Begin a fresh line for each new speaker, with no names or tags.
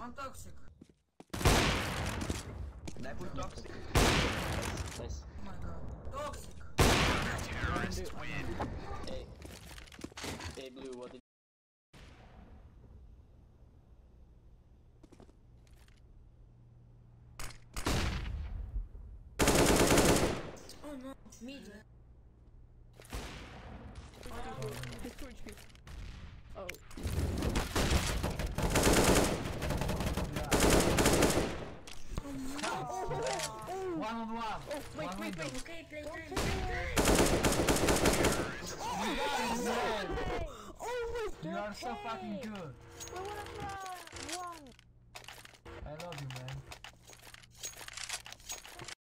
One toxic.
That was toxic.
Nice.
Oh my god. Toxic.
Terrorists win.
Hey Blue, what did
Oh no. Mid.
He's 2 HP. Oh.
One on one.
Oh, wait.
Okay, play time.
Always
You are so fucking good.
We wanna try one.
I love you, man.